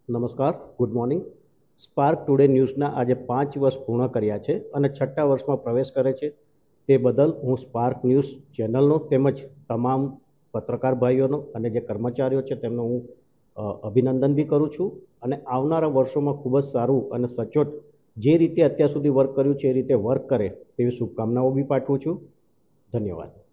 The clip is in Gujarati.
નમસ્કાર, ગુડ મોર્નિંગ. સ્પાર્ક ટુડે ન્યૂઝના આજે 5 વર્ષ પૂર્ણ કર્યા છે અને છઠ્ઠા વર્ષમાં પ્રવેશ કરે છે. તે બદલ હું સ્પાર્ક ન્યૂઝ ચેનલનો તેમજ તમામ પત્રકાર ભાઈઓનો અને જે કર્મચારીઓ છે તેમનો હું અભિનંદન બી કરું છું અને આવનારા વર્ષોમાં ખૂબ જ સારું અને સચોટ જે રીતે અત્યાર સુધી વર્ક કર્યું છે એ રીતે વર્ક કરે તેવી શુભકામનાઓ બી પાઠવું છું. ધન્યવાદ.